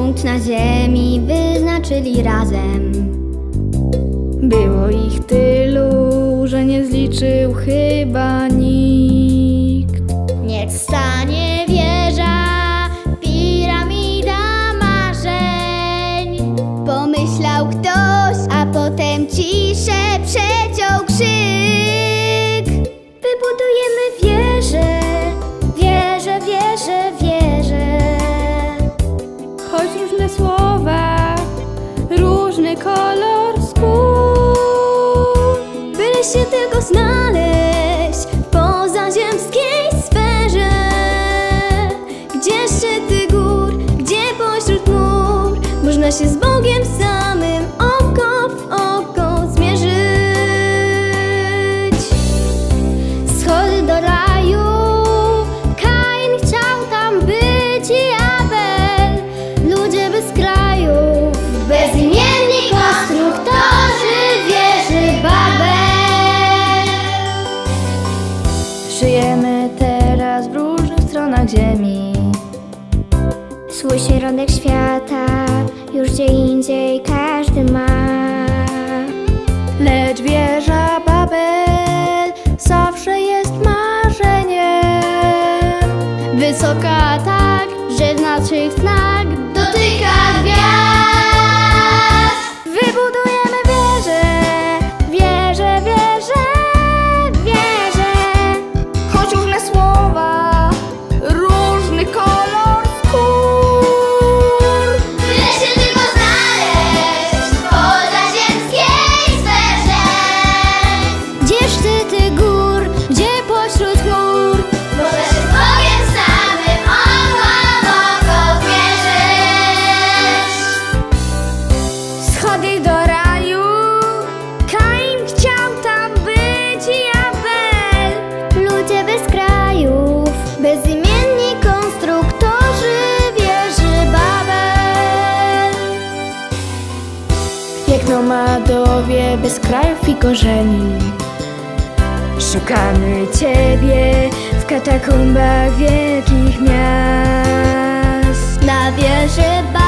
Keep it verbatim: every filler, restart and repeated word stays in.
punkt na ziemi wyznaczyli razem. Było ich tylu, że nie zliczył chyba nikt. Niech stanie wieża, piramida marzeń. Pomyślał ktoś, a potem ciszę przeciął krzyk. Wybudujemy wieżę, wieżę, wieżę, wieżę. Choć różne słowa, różny kolor skór, Byle się tylko znaleźć w pozaziemskiej sferze, gdzie szczyty gór, gdzie pośród chmur można się z Bogiem samym oko w oko zmierzyć. Schody do raju, Kain chciał tam być i Abel. Ludzie bez krajów, bezimienni konstruktorzy wieży Babel. żyjemy teraz w różnych stronach ziemi. Swój środek świata już gdzie indziej każdy ma. Lecz wieża Babel zawsze jest marzeniem. Wysoka tak, że w naszych snach dotyka gwiazd. Wybudujemy wieżę, wieżę, wieżę, wieżę. Choć różne słowa, różny kolor skór, Byle się tylko znaleźć w pozaziemskiej sferze, gdzie szczyty gór, gdzie pośród chmur można się z Bogiem samym oko w oko zmierzyć. schody do raju, Kain chciał tam być i Abel. Ludzie bez krajów, bezimienni konstruktorzy wieży Babel. Jak nomadowie bez krajów i korzeni, szukamy Ciebie w katakumbach wielkich miast. Na wieży Babel